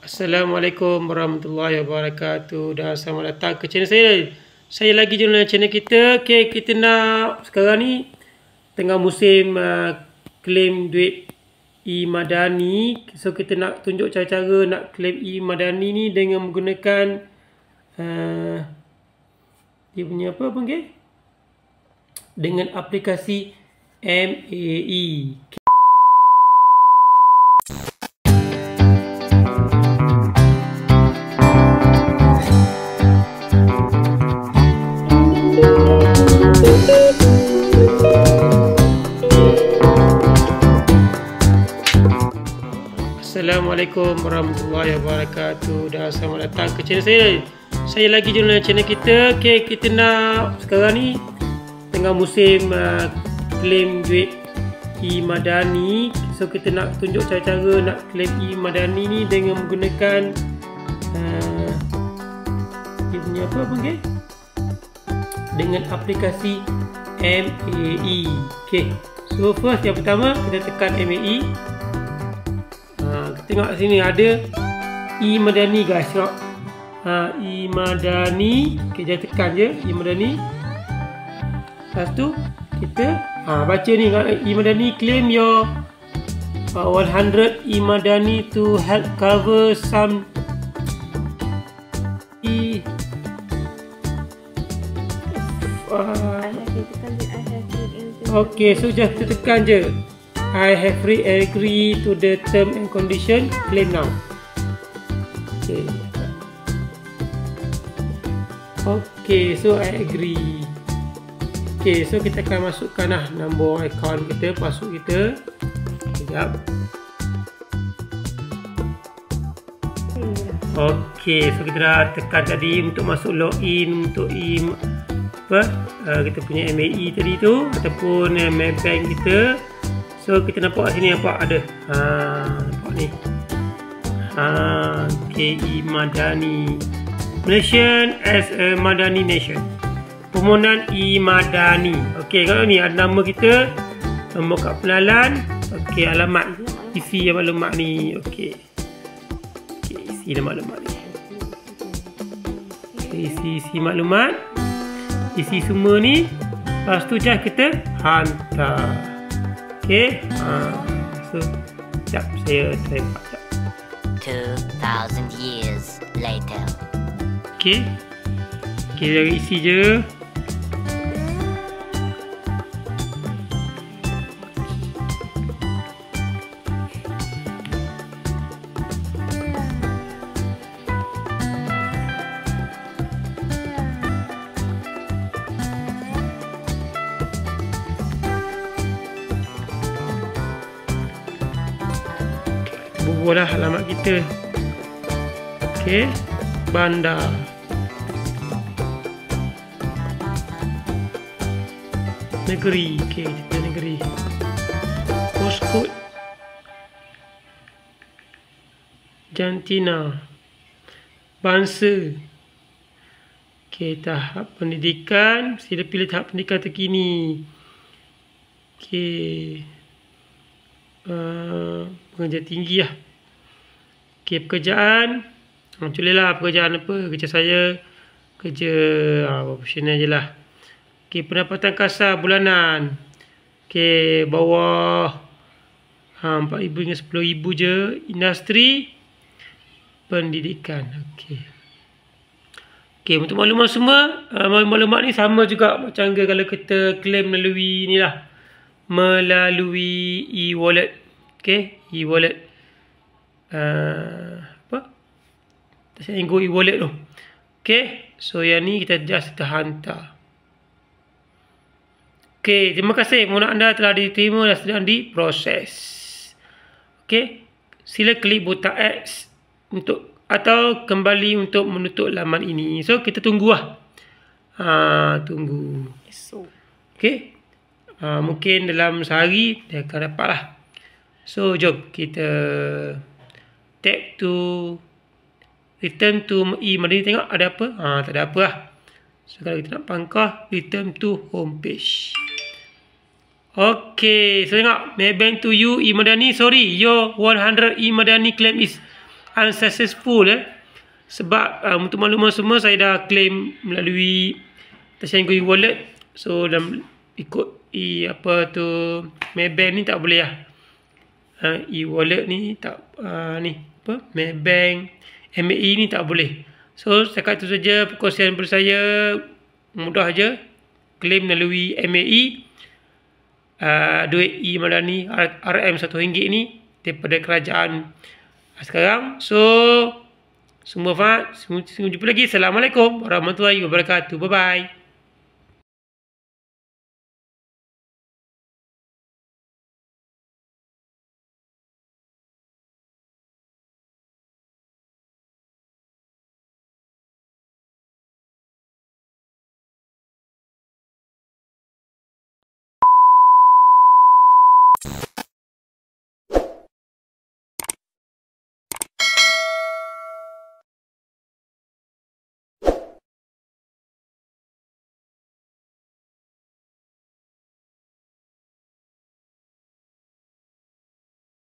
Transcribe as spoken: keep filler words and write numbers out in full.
Assalamualaikum warahmatullahi wabarakatuh dan selamat datang ke channel saya. Saya lagi jurnal channel kita. Okay, kita nak sekarang ni tengah musim uh, claim duit e-Madani. So kita nak tunjuk cara-cara nak claim e-Madani ni dengan menggunakan uh, dia punya apa panggil? Dengan aplikasi M A E. Assalamualaikum warahmatullahi wabarakatuh dan selamat datang ke channel saya. Saya lagi jurnal channel kita. Okay, kita nak sekarang ni tengah musim uh, claim duit e-Madani. So kita nak tunjuk cara-cara nak claim e-Madani ni dengan menggunakan uh, dia punya apa panggil? Dengan aplikasi M A E. Okay, so first yang pertama kita tekan M A E. Tengok sini ada e-Madani guys. Tengok ha, e-Madani. Okay, jangan tekan je e-Madani. Lepas tu kita ha, baca ni e-Madani, claim your uh, one hundred e-Madani to help cover some e uh, okay, so just kita tekan je I have re-agree to the term and condition. Claim now. Okay. Okay, so I agree. Okay, so kita akan masukkan lah nombor akaun kita, password kita. Sekejap. Okay, so kita dah tekan tadi untuk masuk login untuk e apa uh, kita punya M A E tadi tu ataupun uh, Maybank kita. So kita nampak sini nampak ada ha, nampak ni ha, K e-Madani Malaysian as a Madani Nation, permohonan e-Madani. Okey, kalau ni ada nama kita, nombor kad pengenalan, okey, alamat, isi maklumat ni. Okey, okey, isi maklumat ni. Okay, isi isi maklumat, isi semua ni. Lepas tu just kita hantar. Okay, ha, so sekejap saya try buat. two thousand years later. Okay, kita isi je. Bubuhlah alamat kita. Okey, bandar negeri. Okey, kita negeri. Postcode Jantina, bangsa. Okey, tahap pendidikan, sila pilih tahap pendidikan terkini. Okey, Uh, pekerja tinggi lah. Okay, pekerjaan tulis lah pekerjaan apa, kerja saya kerja uh, profesional je lah. Okay, pendapatan kasar bulanan. Okay, bawah uh, empat ribu hingga sepuluh ribu je. Industri pendidikan. Okay, okay, untuk maklumat semua, uh, maklumat ni sama juga macam kalau kita claim melalui ni lah, melalui e-wallet. Okay, e-wallet uh, apa saya ingin e-wallet tu. Okay, so yang ni kita just kita hantar. Okay, terima kasih, mohon anda telah diterima dan sedang diproses. Okay, sila klik butang X untuk atau kembali untuk menutup laman ini. So kita tunggulah, ha, tunggu. Okay, Uh, mungkin dalam sehari dia akan dapat lah. So jom kita tap to return to e-Madani. Tengok ada apa. Ha, tak ada apa lah. So kalau kita nak pangkah, return to home page. Okay, so tengok Maybank to you e-Madani. Sorry, your one hundred e-Madani claim is unsuccessful eh. Sebab uh, untuk makluman semua, saya dah claim melalui Touch 'n Go e-wallet. So dalam ikut e apa tu Maybank ni tak boleh lah. Uh, e-wallet ni tak uh, ni apa Maybank, M A E ni tak boleh. So setakat itu saja perkongsian daripada saya. Mudah aja claim melalui M A E. Uh, duit e-Madani R M satu ringgit ni daripada kerajaan sekarang. So semua faham. Semua jumpa lagi. Assalamualaikum warahmatullahi wabarakatuh. Bye bye.